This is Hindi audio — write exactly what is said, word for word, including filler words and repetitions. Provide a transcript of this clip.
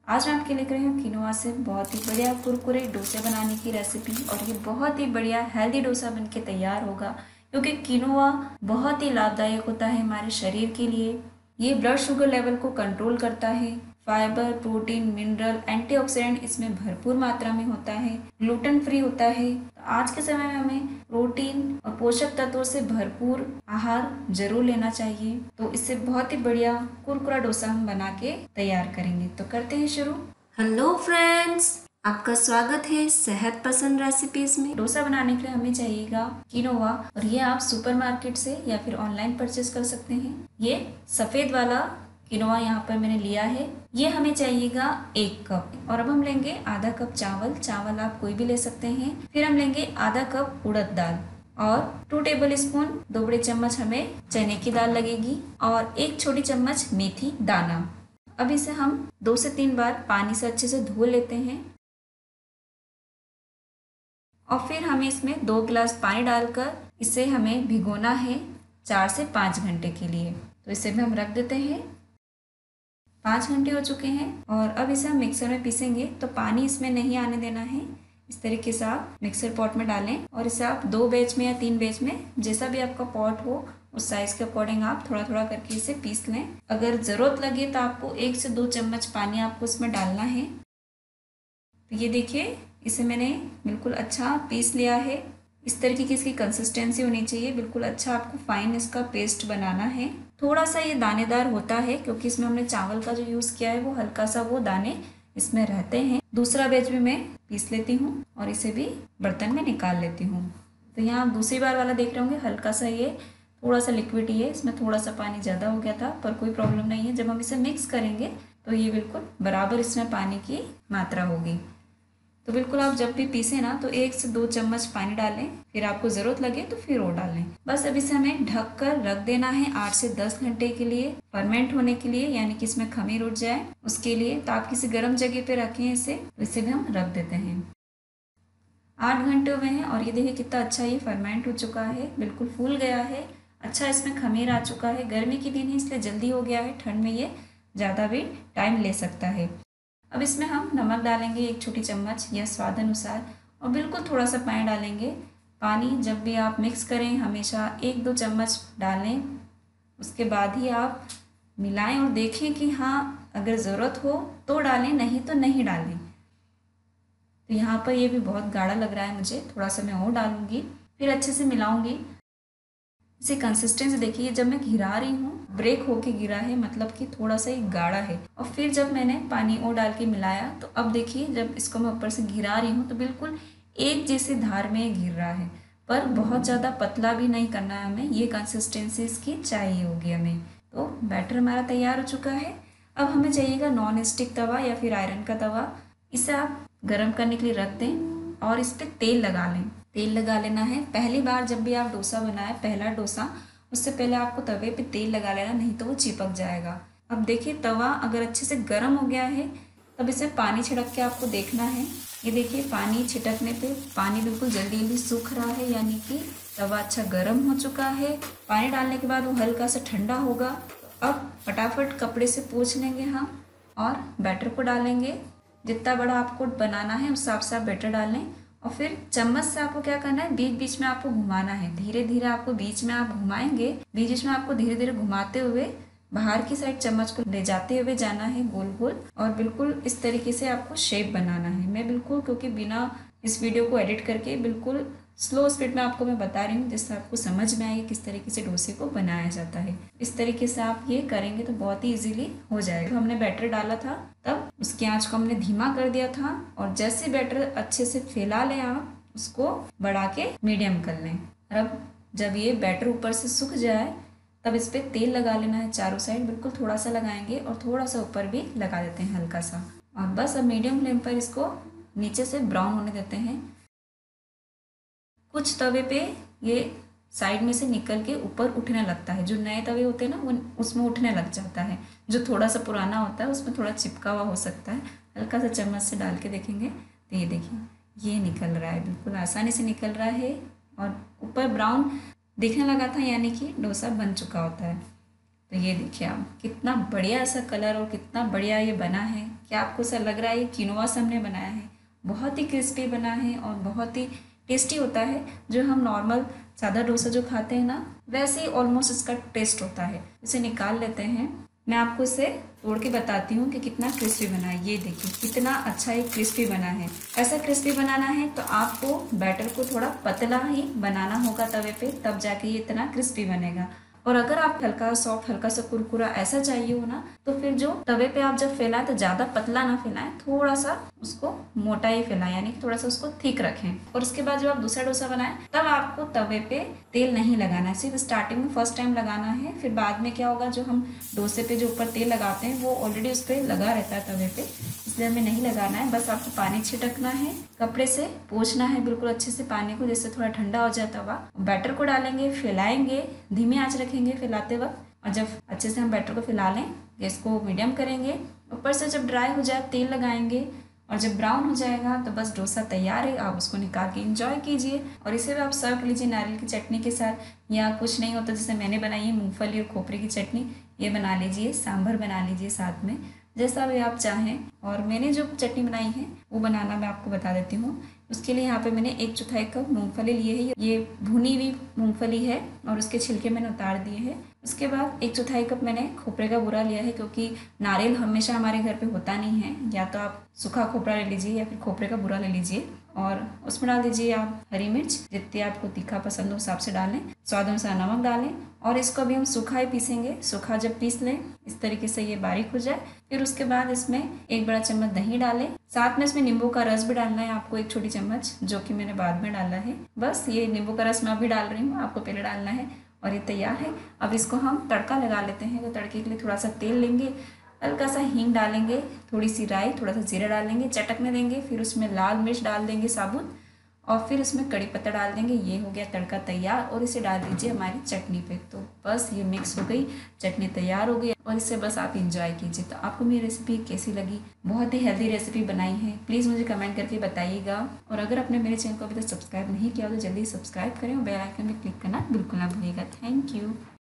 आज मैं आपके लेकर आई हूँ किनोआ से बहुत ही बढ़िया कुरकुरे डोसे बनाने की रेसिपी। और ये बहुत ही बढ़िया हेल्दी डोसा बनके तैयार होगा, क्योंकि किनोआ बहुत ही लाभदायक होता है हमारे शरीर के लिए। ये ब्लड शुगर लेवल को कंट्रोल करता है। फाइबर, प्रोटीन, मिनरल, एंटीऑक्सीडेंट इसमें भरपूर मात्रा में होता है। ग्लूटेन फ्री होता है। तो आज के समय में हमें प्रोटीन और पोषक तत्वों से भरपूर आहार जरूर लेना चाहिए। तो इससे बहुत ही बढ़िया कुरकुरा डोसा हम बना के तैयार करेंगे। तो करते हैं शुरू। हेलो फ्रेंड्स, आपका स्वागत है सेहत पसंद रेसिपीज में। डोसा बनाने के लिए हमें चाहिएगा किनोआ, और ये आप सुपरमार्केट से या फिर ऑनलाइन परचेज कर सकते हैं। ये सफेद वाला किनोआ यहाँ पर मैंने लिया है। ये हमें चाहिएगा एक कप। और अब हम लेंगे आधा कप चावल। चावल आप कोई भी ले सकते हैं। फिर हम लेंगे आधा कप उड़द दाल और टू टेबल स्पून दो बड़े चम्मच हमें चने की दाल लगेगी और एक छोटी चम्मच मेथी दाना। अब इसे हम दो से तीन बार पानी से अच्छे से धो लेते हैं और फिर हमें इसमें दो गिलास पानी डालकर इसे हमें भिगोना है चार से पाँच घंटे के लिए। तो इसे भी हम रख देते हैं। पाँच घंटे हो चुके हैं और अब इसे हम मिक्सर में पीसेंगे। तो पानी इसमें नहीं आने देना है। इस तरीके से आप मिक्सर पॉट में डालें और इसे आप दो बैच में या तीन बैच में, जैसा भी आपका पॉट हो उस साइज के अकॉर्डिंग आप थोड़ा थोड़ा करके इसे पीस लें। अगर ज़रूरत लगे तो आपको एक से दो चम्मच पानी आपको इसमें डालना है। तो ये देखिए, इसे मैंने बिल्कुल अच्छा पीस लिया है। इस तरीके की इसकी कंसिस्टेंसी होनी चाहिए। बिल्कुल अच्छा आपको फाइन इसका पेस्ट बनाना है। थोड़ा सा ये दानेदार होता है क्योंकि इसमें हमने चावल का जो यूज़ किया है वो हल्का सा वो दाने इसमें रहते हैं। दूसरा बैच भी मैं पीस लेती हूँ और इसे भी बर्तन में निकाल लेती हूँ। तो यहाँ आप दूसरी बार वाला देख रहे होंगे, हल्का सा ये थोड़ा सा लिक्विड ही है। इसमें थोड़ा सा पानी ज़्यादा हो गया था, पर कोई प्रॉब्लम नहीं है। जब हम इसे मिक्स करेंगे तो ये बिल्कुल बराबर इसमें पानी की मात्रा होगी। तो बिल्कुल आप जब भी पीसें ना तो एक से दो चम्मच पानी डालें, फिर आपको ज़रूरत लगे तो फिर और डालें। बस अब इसे हमें ढक कर रख देना है आठ से दस घंटे के लिए, फर्मेंट होने के लिए, यानी कि इसमें खमीर उठ जाए उसके लिए। तो आप किसी गर्म जगह पे रखें इसे। तो इसे भी हम रख देते हैं। आठ घंटे हुए हैं और ये देखिए कितना अच्छा ये फर्मेंट हो चुका है, बिल्कुल फूल गया है। अच्छा इसमें खमीर आ चुका है। गर्मी के दिन है इसलिए जल्दी हो गया है, ठंड में ये ज़्यादा भी टाइम ले सकता है। अब इसमें हम नमक डालेंगे एक छोटी चम्मच या स्वाद अनुसार, और बिल्कुल थोड़ा सा पानी डालेंगे। पानी जब भी आप मिक्स करें हमेशा एक दो चम्मच डालें, उसके बाद ही आप मिलाएं और देखें कि हाँ अगर ज़रूरत हो तो डालें, नहीं तो नहीं डालें। तो यहाँ पर ये भी बहुत गाढ़ा लग रहा है मुझे, थोड़ा सा मैं और डालूँगी, फिर अच्छे से मिलाऊँगी। इसे कंसिस्टेंसी देखिए, जब मैं गिरा रही हूँ ब्रेक होके गिरा है, मतलब कि थोड़ा सा ही गाढ़ा है। और फिर जब मैंने पानी और डाल के मिलाया तो अब देखिए जब इसको मैं ऊपर से गिरा रही हूँ तो बिल्कुल एक जैसे धार में गिर रहा है, पर बहुत ज़्यादा पतला भी नहीं करना है हमें। ये कंसिस्टेंसी इसकी चाहिए होगी हमें। तो बैटर हमारा तैयार हो चुका है। अब हमें चाहिएगा नॉन स्टिक तवा या फिर आयरन का तवा। इसे आप गर्म करने के लिए रख दें और इस पर तेल लगा लें। तेल लगा लेना है। पहली बार जब भी आप डोसा बनाएं, पहला डोसा, उससे पहले आपको तवे पे तेल लगा लेना, नहीं तो वो चिपक जाएगा। अब देखिए तवा अगर अच्छे से गर्म हो गया है तब इसमें पानी छिड़क के आपको देखना है। ये देखिए पानी छिड़कने पे पानी बिल्कुल जल्दी जल्दी सूख रहा है, यानी कि तवा अच्छा गर्म हो चुका है। पानी डालने के बाद वो हल्का सा ठंडा होगा। तो अब फटाफट कपड़े से पोंछ लेंगे हम और बैटर को डालेंगे। जितना बड़ा आपको बनाना है उस हिसाब से आप बैटर डालें और फिर चम्मच से आपको क्या करना है, बीच बीच में आपको घुमाना है। धीरे धीरे आपको बीच में आप घुमाएंगे, बीच बीच में आपको धीरे धीरे घुमाते हुए बाहर की साइड चम्मच को ले जाते हुए जाना है गोल गोल, और बिल्कुल इस तरीके से आपको शेप बनाना है। मैं बिल्कुल क्योंकि बिना इस वीडियो को एडिट करके बिल्कुल स्लो स्पीड में आपको मैं बता रही हूँ, जिससे आपको समझ में आए किस तरीके से डोसे को बनाया जाता है। इस तरीके से आप ये करेंगे तो बहुत ही इजीली हो जाएगा। तो हमने बैटर डाला था तब उसकी आंच को हमने धीमा कर दिया था, और जैसे बैटर अच्छे से फैला लें आप उसको बढ़ा के मीडियम कर लें। और अब जब ये बैटर ऊपर से सूख जाए तब इस पर तेल लगा लेना है चारों साइड। बिल्कुल थोड़ा सा लगाएंगे और थोड़ा सा ऊपर भी लगा देते हैं हल्का सा, और बस अब मीडियम फ्लेम पर इसको नीचे से ब्राउन होने देते हैं। कुछ तवे पे ये साइड में से निकल के ऊपर उठने लगता है। जो नए तवे होते हैं ना वो उसमें उठने लग जाता है। जो थोड़ा सा पुराना होता है उसमें थोड़ा चिपका हुआ हो सकता है। हल्का सा चम्मच से डाल के देखेंगे तो ये देखिए ये निकल रहा है, बिल्कुल आसानी से निकल रहा है और ऊपर ब्राउन दिखने लगा था, यानी कि डोसा बन चुका होता है। तो तो ये देखिए आप, कितना बढ़िया ऐसा कलर और कितना बढ़िया ये बना है। क्या आपको ऐसा लग रहा है ये किनोवा से हमने बनाया है? बहुत ही क्रिस्पी बना है और बहुत ही टेस्टी होता है। जो हम नॉर्मल सादा डोसा जो खाते हैं ना, वैसे ही ऑलमोस्ट इसका टेस्ट होता है। इसे निकाल लेते हैं। मैं आपको इसे तोड़ के बताती हूँ कि कितना क्रिस्पी बना है। ये देखिए कितना अच्छा ये क्रिस्पी बना है। ऐसा क्रिस्पी बनाना है तो आपको बैटर को थोड़ा पतला ही बनाना होगा तवे पे, तब जाके ये इतना क्रिस्पी बनेगा। और अगर आप हल्का सॉफ्ट, हल्का सा कुरकुरा ऐसा चाहिए हो ना, तो फिर जो तवे पे आप जब फैलाएं तो ज़्यादा पतला ना फैलाएं, थोड़ा सा उसको मोटा ही फैलाएं, यानी कि थोड़ा सा उसको थिक रखें। और उसके बाद जब आप दूसरा डोसा बनाएं तब आपको तवे पे तेल नहीं लगाना है, सिर्फ स्टार्टिंग में फर्स्ट टाइम लगाना है। फिर बाद में क्या होगा, जो हम डोसे पे जो ऊपर तेल लगाते हैं वो ऑलरेडी उस पर लगा रहता है तवे पे, इसलिए हमें नहीं लगाना है। बस आपको पानी छिटकना है, कपड़े से पोंछना है बिल्कुल अच्छे से पानी को, जिससे थोड़ा ठंडा हो जाए तवा। बैटर को डालेंगे, फैलाएंगे, धीमी आंच रखेंगे फैलाते वक्त। और जब अच्छे से हम बैटर को फैला लें, गैस को मीडियम करेंगे। ऊपर से जब ड्राई हो जाए तेल लगाएंगे और जब ब्राउन हो जाएगा तो बस डोसा तैयार है। आप उसको निकाल के एंजॉय कीजिए और इसे भी आप सर्व कर लीजिए नारियल की चटनी के साथ, या कुछ नहीं होता जैसे मैंने बनाई है मूंगफली और खोपरे की चटनी, ये बना लीजिए, सांभर बना लीजिए साथ में, जैसा भी आप चाहें। और मैंने जो चटनी बनाई है वो बनाना मैं आपको बता देती हूँ। उसके लिए यहाँ पे मैंने एक चौथाई कप मूंगफली लिए है। ये भुनी हुई मूंगफली है और उसके छिलके मैंने उतार दिए हैं। उसके बाद एक चौथाई कप मैंने खोपरे का बूरा लिया है, क्योंकि नारियल हमेशा हमारे घर पे होता नहीं है। या तो आप सूखा खोपरा ले लीजिए या फिर खोपरे का बूरा ले लीजिए। और उसमें डाल दीजिए आप हरी मिर्च, जितनी आपको तीखा पसंद हो हिसाब से डालें। स्वाद अनुसार नमक डालें और इसको अभी हम सूखा ही पीसेंगे। सूखा जब पीस लें इस तरीके से ये बारीक हो जाए, फिर उसके बाद इसमें एक बड़ा चम्मच दही डालें। साथ में इसमें नींबू का रस भी डालना है आपको, एक छोटी चम्मच, जो कि मैंने बाद में डाला है। बस ये नींबू का रस मैं अभी डाल रही हूँ, आपको पहले डालना है। और ये तैयार है। अब इसको हम तड़का लगा लेते हैं। तो तड़के के लिए थोड़ा सा तेल लेंगे, हल्का सा हींग डालेंगे, थोड़ी सी राई, थोड़ा सा जीरा डालेंगे, चटकने देंगे। फिर उसमें लाल मिर्च डाल देंगे साबुत, और फिर इसमें कड़ी पत्ता डाल देंगे। ये हो गया तड़का तैयार। और इसे डाल दीजिए हमारी चटनी पे। तो बस ये मिक्स हो गई, चटनी तैयार हो गई और इससे बस आप इंजॉय कीजिए। तो आपको मेरी रेसिपी कैसी लगी? बहुत ही हेल्दी रेसिपी बनाई है, प्लीज़ मुझे कमेंट करके बताइएगा। और अगर आपने मेरे चैनल को अभी तक सब्सक्राइब नहीं किया तो जल्दी सब्सक्राइब करें और बेल आइकन में क्लिक करना बिल्कुल ना भूलिएगा। Thank you.